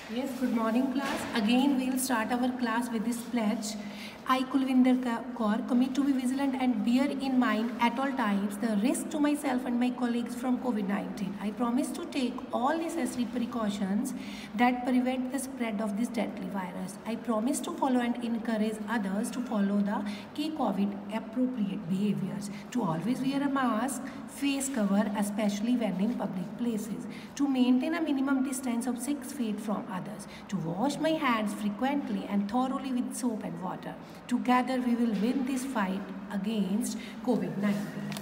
Yes, good morning class. Again we will start our class with this pledge. I, Kulvinder Kaur, commit to be vigilant and bear in mind at all times the risk to myself and my colleagues from COVID-19. I promise to take all necessary precautions that prevent the spread of this deadly virus. I promise to follow and encourage others to follow the key COVID appropriate behaviors, to always wear a mask, face cover, especially when in public places, to maintain a minimum distance of 6 feet from others, to wash my hands frequently and thoroughly with soap and water. Together we will win this fight against COVID-19.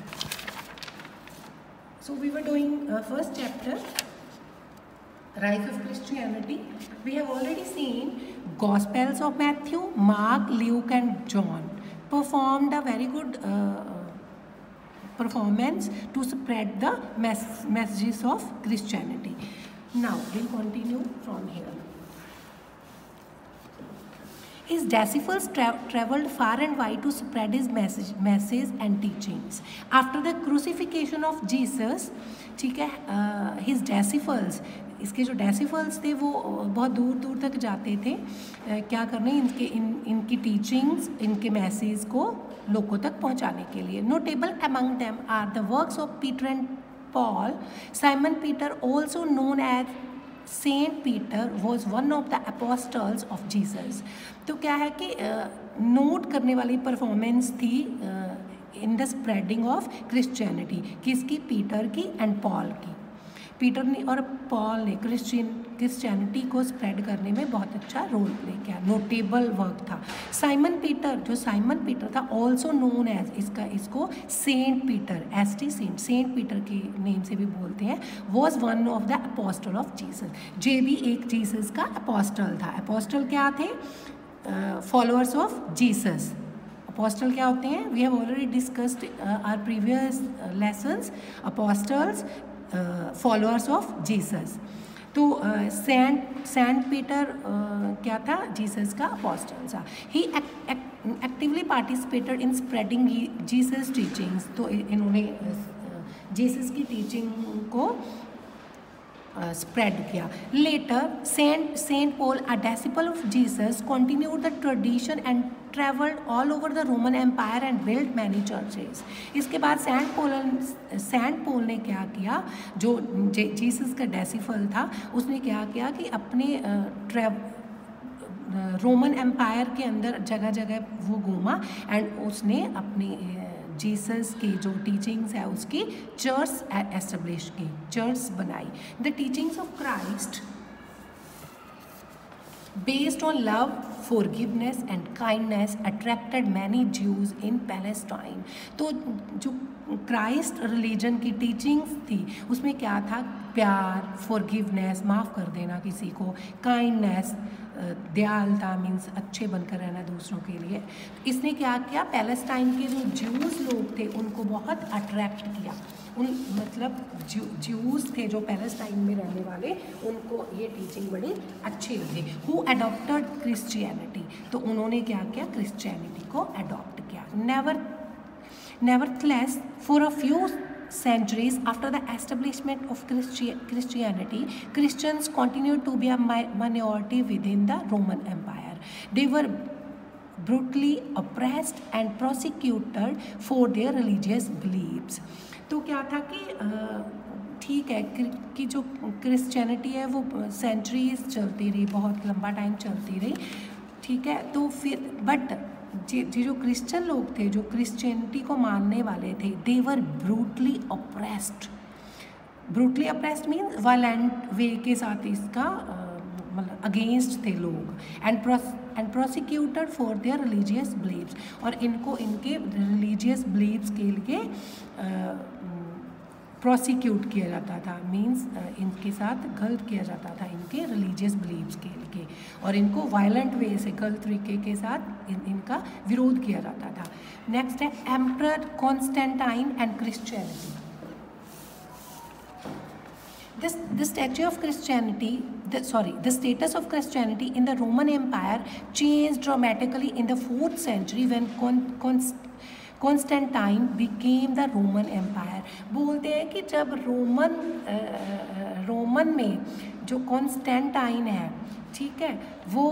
So we were doing first chapter, Rise of Christianity. We have already seen Gospels of Matthew, Mark, Luke and John performed a very good performance to spread the messages of Christianity. Now we'll continue from here. His disciples traveled far and wide to spread his message and teachings. After the crucifixion of Jesus, ठीक है, his disciples, इसके जो disciples थे वो बहुत दूर दूर तक जाते थे क्या करने, इनकी teachings, इनके message को लोगों तक पहुंचाने के लिए. Notable among them are the works of Peter and Paul. Simon Peter, also known as Saint Peter, was one of the apostles of Jesus. तो क्या है कि नोट करने वाली परफॉर्मेंस थी in the spreading of Christianity, किसकी? Peter की and Paul की. पीटर ने और पॉल ने क्रिश्चियनिटी को स्प्रेड करने में बहुत अच्छा रोल प्ले किया. नोटेबल वर्क था. साइमन पीटर था, ऑल्सो नोन एज, इसको saint Peter, ST saint Peter के नेम से भी बोलते हैं, was one of the apostle of Jesus. J भी एक जीसस का अपोस्टल था. अपोस्टल क्या थे? Followers of Jesus. अपोस्टल क्या होते हैं? We have already discussed our previous lessons. Apostles, followers of Jesus. तो सेंट पीटर क्या था? जीसस का अपोस्टल था. He actively participated in spreading Jesus teachings. तो इन्होंने जीसस की टीचिंग को spread किया. Later, Saint Paul, a disciple of Jesus, continued the tradition and traveled all over the Roman Empire and built many churches. इसके बाद Saint पोल ने क्या किया? जो जीसस का डिसाइपल था उसने क्या किया कि अपने रोमन एम्पायर के अंदर जगह जगह वो घूमा एंड उसने अपनी जीसस की जो टीचिंग्स है उसकी चर्च एस्टेब्लिश की, चर्च बनाई. The teachings of Christ based on love, forgiveness and kindness attracted many Jews in Palestine. तो जो क्राइस्ट रिलीजन की टीचिंग्स थी उसमें क्या था? प्यार, फॉरगिवनेस, माफ़ कर देना किसी को, काइंडनेस, दयालुता मीन्स अच्छे बनकर रहना दूसरों के लिए. इसने क्या किया? पैलेस्टाइन के जो ज्यूज़ लोग थे उनको बहुत अट्रैक्ट किया. मतलब ज्यूज़ थे जो पैलेस्टाइन में रहने वाले, उनको ये टीचिंग बड़ी अच्छी लगी. Who adopted Christianity. तो उन्होंने क्या किया? क्रिश्चियनिटी को अडॉप्ट किया. Nevertheless, for a few centuries after the establishment of Christianity, Christians continued to be a minority within the Roman Empire. They were brutally oppressed and prosecuted for their religious beliefs. तो क्या था कि ठीक है कि जो Christianity है वो सेंचुरीज चलती रही, बहुत लंबा टाइम चलती रही, ठीक है. तो फिर बट जो क्रिश्चियन लोग थे, जो क्रिश्चियनिटी को मानने वाले थे, they were brutally oppressed. Brutally oppressed means violent way के साथ इसका मतलब अगेंस्ट थे लोग. And prosecuted for their religious beliefs. और इनको इनके रिलीजियस बिलीव्स के लिए प्रोसिक्यूट किया जाता था. मीन्स इनके साथ गलत किया जाता था इनके रिलीजियस बिलीव्स के लिए, और इनको वायलेंट वे से, गलत तरीके के साथ इनका विरोध किया जाता था. नेक्स्ट है emperor Constantine and Christianity. The status of Christianity in the Roman Empire changed dramatically in the 4th century when Constantine became the Roman Empire. बोलते हैं कि जब रोमन में जो कॉन्स्टेंटाइन है, ठीक है, वो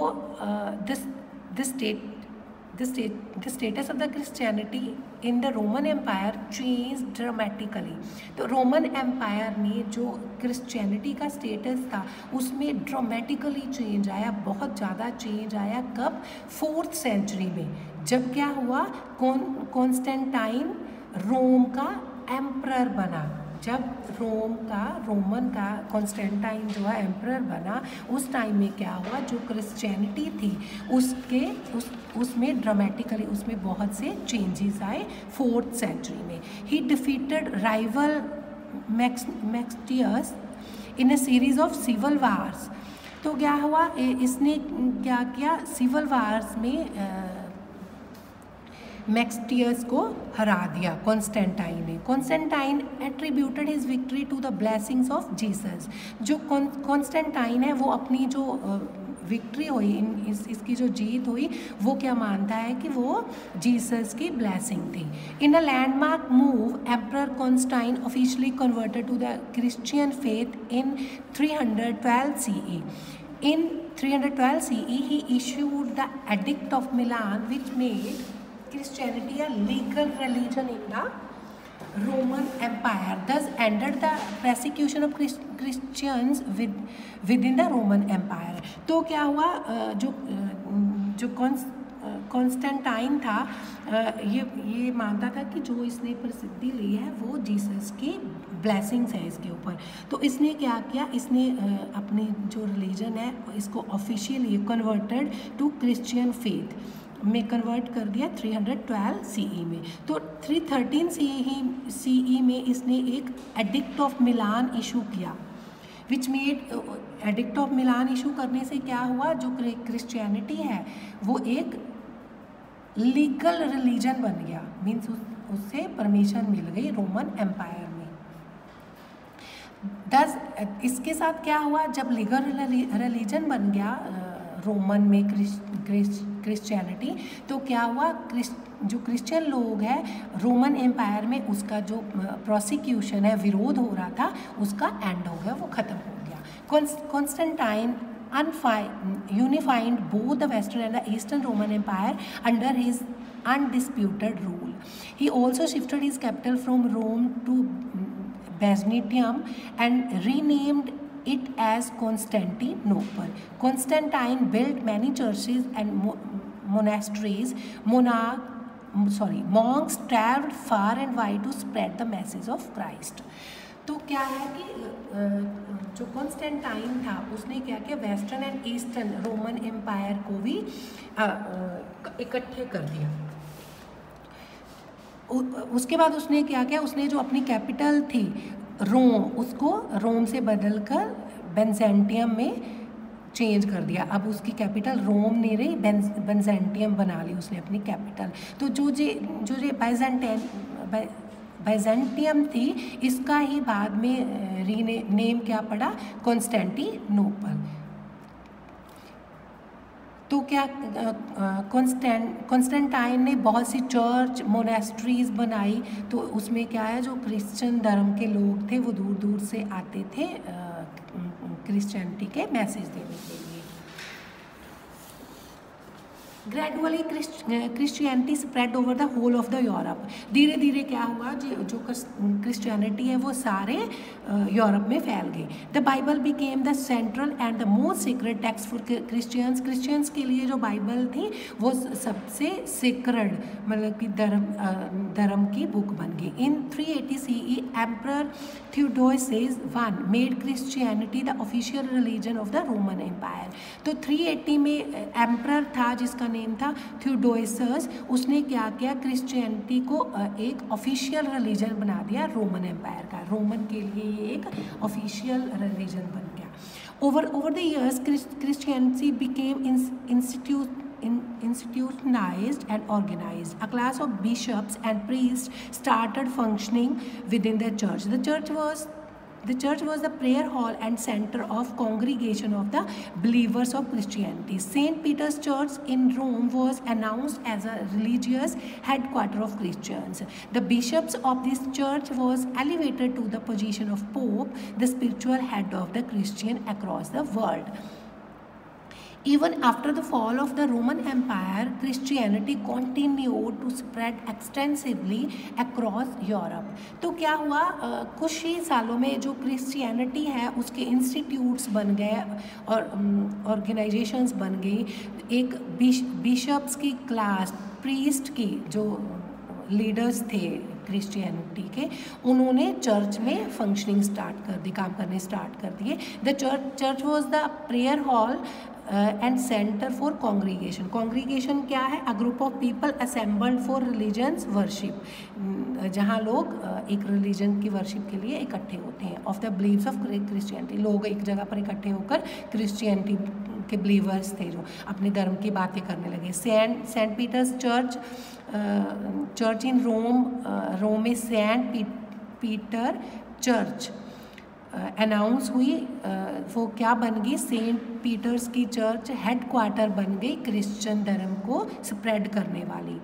the status of the Christianity in the Roman Empire changed dramatically। तो रोमन एम्पायर में जो क्रिश्चियनिटी का स्टेटस था उसमें ड्रामेटिकली चेंज आया, बहुत ज़्यादा चेंज आया। कब? 4th सेंचुरी में, जब क्या हुआ, कॉन्स्टेंटाइन रोम का एम्परर बना। जब रोमन का कॉन्स्टेंटाइन जो है एम्परर बना, उस टाइम में क्या हुआ, जो क्रिश्चियनिटी थी उसमें ड्रामेटिकली उसमें बहुत से चेंजेस आए 4th सेंचुरी में। He defeated rival Maxentius in a series of civil wars. तो क्या हुआ, इसने क्या किया, सिविल वार्स में मैक्सियस को हरा दिया कॉन्स्टेंटाइन ने। Constantine attributed his victory to the blessings of Jesus. जो कॉन्स्टेंटाइन है वो अपनी जो विक्ट्री हुई, इसकी जो जीत हुई, वो क्या मानता है कि वो जीसस की ब्लेसिंग थी। In a landmark move, emperor Constantine officially converted to the Christian faith in 312 CE। In 312 CE, he issued the Edict of Milan, which made Christianity a legal religion in the Roman Empire. Thus ended the persecution of Christians within the Roman Empire. तो क्या हुआ, जो Constantine था, ये मानता था कि जो इसने प्रसिद्धि ली है वो जीसस की ब्लेसिंग्स है इसके ऊपर। तो इसने क्या किया, इसने अपनी जो रिलीजन है इसको officially converted to Christian faith में कन्वर्ट कर दिया 312 CE में। तो 313 CE में इसने एक एडिक्ट ऑफ मिलान इशू किया, which made edict of Milan issue करने से क्या हुआ, जो क्रिश्चियनिटी है वो एक लीगल रिलीजन बन गया, मीन्स उससे परमिशन मिल गई रोमन एम्पायर में। दस इसके साथ क्या हुआ, जब लीगल रिलीजन बन गया रोमन में क्रिश्चियनिटी, तो क्या हुआ, जो क्रिश्चियन लोग हैं रोमन एम्पायर में, उसका जो प्रोसिक्यूशन है, विरोध हो रहा था, उसका एंड हो गया, वो ख़त्म हो गया। Constantine unified both the Western and the Eastern Roman Empire under his undisputed rule. He also shifted his capital from Rome to Byzantium and renamed it as Constantinople. Constantine built many churches and monasteries. Monks traveled far and wide to spread the message of Christ. तो क्या है कि जो Constantine था उसने क्या किया, western and eastern Roman Empire को भी इकट्ठे कर दिया। उसके बाद उसने क्या किया, उसने जो अपनी कैपिटल थी रोम, उसको रोम से बदलकर बेंजेंटियम में चेंज कर दिया। अब उसकी कैपिटल रोम नहीं रही, बेंजेंटियम बना ली उसने अपनी कैपिटल। तो जो बाइजेंटियम थी, इसका ही बाद में नेम क्या पड़ा, कॉन्स्टेंटिनोपल। तो क्या कॉन्स्टेंटाइन ने बहुत सी चर्च मोनेस्ट्रीज बनाई। तो उसमें क्या है, जो क्रिश्चियन धर्म के लोग थे वो दूर दूर से आते थे क्रिश्चियनिटी के मैसेज देने के लिए। Gradually Christianity spread over the whole of the Europe. धीरे धीरे क्या हुआ, जो क्रिश्चियनिटी है वो सारे यूरोप में फैल गई। The Bible became the central and the most secret text for Christians के लिए जो बाइबल थी वो सबसे सीक्रेट, मतलब कि धर्म की बुक बन गई। In 380 CE emperor Theodosius I made Christianity the official religion of the Roman Empire. तो 380 में एम्परर था जिसका नेम था थियोडोसिस, उसने क्या किया, क्रिश्चियनिटी को एक ऑफिशियल रिलीजन बना दिया रोमन एम्पायर का। रोमन के लिए ये एक ऑफिशियल रिलीजन बन गया। Over the years Christianity became institutionalized and organized. A class of bishops and priests started functioning within the church. The church was The church was the prayer hall and center of congregation of the believers of Christianity. St. Peter's Church in Rome was announced as a religious headquarters of Christians. The bishops of this church was elevated to the position of Pope, the spiritual head of the Christian across the world. Even after the fall of the Roman Empire, Christianity continued to spread extensively across Europe. तो क्या हुआ, कुछ ही सालों में जो Christianity है उसके institutes बन गए और ऑर्गेनाइजेशंस बन गई. एक बिशप्स की क्लास, प्रीस्ट की जो लीडर्स थे क्रिश्चियनिटी के, उन्होंने चर्च में फंक्शनिंग स्टार्ट कर दी, काम करने स्टार्ट कर दिए. The church was the prayer hall and centre for congregation. Congregation क्या है? A group of people assembled for religions worship, जहाँ लोग एक रिलीजन की वर्शिप के लिए इकट्ठे होते हैं. Of the believes of Christianity, लोग एक जगह पर इकट्ठे होकर क्रिश्चियनिटी के बिलीवर्स थे जो अपने धर्म की बातें करने लगे. Saint Peter's church in Rome में सेंट पीटर चर्च अनाउंस हुई. वो क्या बन गई? सेंट पीटर्स की चर्च हेडक्वार्टर बन गई क्रिश्चियन धर्म को स्प्रेड करने वाली.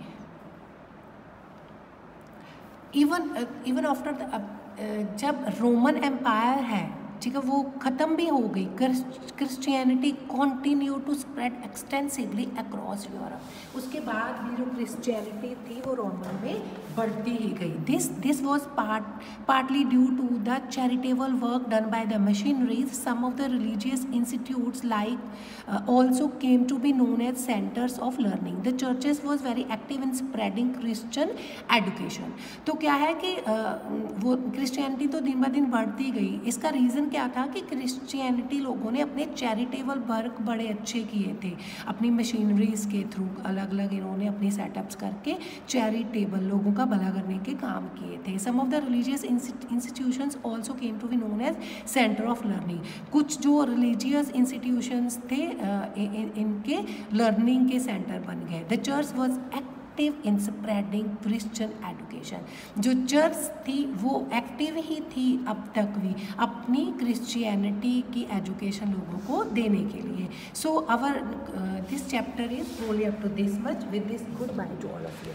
इवन आफ्टर जब रोमन एम्पायर है, ठीक है, वो ख़त्म भी हो गई, Christianity continue to spread extensively across Europe. उसके बाद भी जो क्रिश्चियनिटी थी वो रोमन में बढ़ती ही गई. This was partly due to the charitable work done by the missionaries. Some of the religious institutes like also came to be known as centres of learning. The churches was very active in spreading Christian education. तो क्या है कि वो Christianity तो दिन ब दिन बढ़ती गई. इसका रीज़न क्या था कि क्रिश्चियनिटी लोगों ने अपने चैरिटेबल वर्क बड़े अच्छे किए थे. अपनी मशीनरीज के थ्रू अलग अलग इन्होंने अपनी सेटअप्स करके चैरिटेबल लोगों का भला करने के काम किए थे. Some of the religious institutions also came to be known as centre of learning. कुछ जो रिलीजियस इंस्टीट्यूशंस थे इनके लर्निंग के सेंटर बन गए. The church was in spreading Christian education. जो चर्च थी वो एक्टिव ही थी अब तक भी अपनी क्रिश्चियनिटी की एजुकेशन लोगों को देने के लिए. So our this chapter is only up to this much. With this goodbye to all of you.